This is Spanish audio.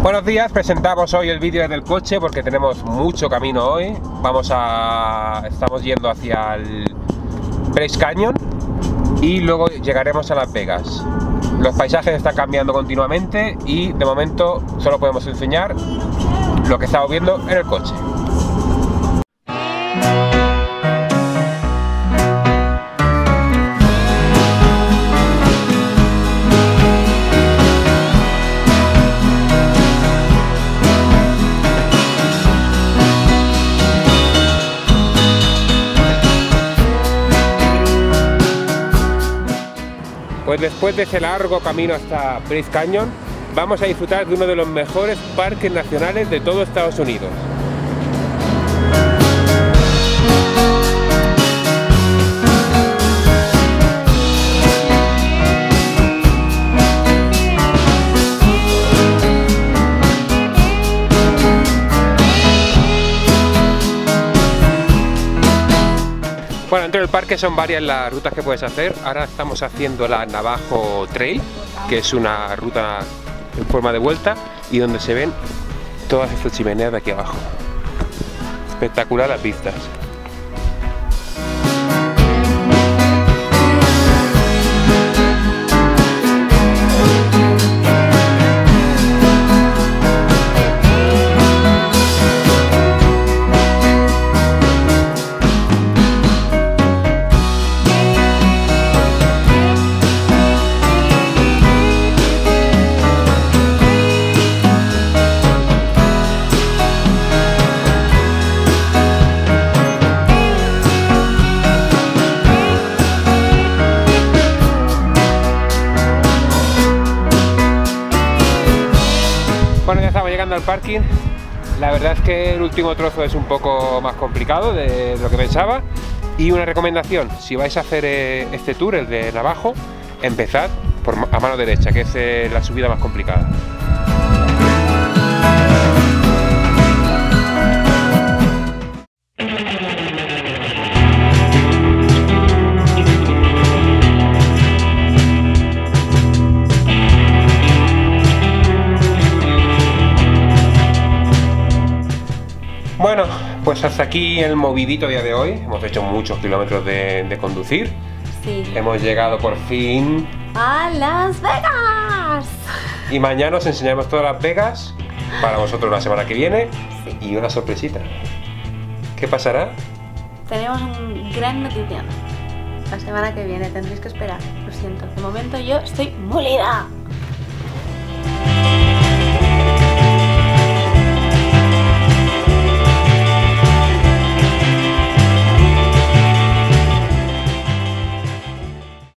Buenos días, presentamos hoy el vídeo del coche porque tenemos mucho camino hoy. Estamos yendo hacia el Bryce Canyon y luego llegaremos a Las Vegas. Los paisajes están cambiando continuamente y de momento solo podemos enseñar lo que estamos viendo en el coche. Pues después de ese largo camino hasta Bryce Canyon, vamos a disfrutar de uno de los mejores parques nacionales de todo Estados Unidos. Bueno, dentro del parque son varias las rutas que puedes hacer. Ahora estamos haciendo la Navajo Trail, que es una ruta en forma de vuelta y donde se ven todas estas chimeneas de aquí abajo. Espectacular las vistas. Bueno, ya estamos llegando al parking. La verdad es que el último trozo es un poco más complicado de lo que pensaba. Y una recomendación, si vais a hacer este tour, el de Navajo, empezad a mano derecha, que es la subida más complicada. Bueno, pues hasta aquí el movidito día de hoy. Hemos hecho muchos kilómetros de conducir. Sí. Hemos llegado por fin ¡a Las Vegas! Y mañana os enseñaremos todas Las Vegas para vosotros la semana que viene. Sí. Y una sorpresita. ¿Qué pasará? Tenemos un gran notición. La semana que viene tendréis que esperar. Lo siento, de momento yo estoy molida.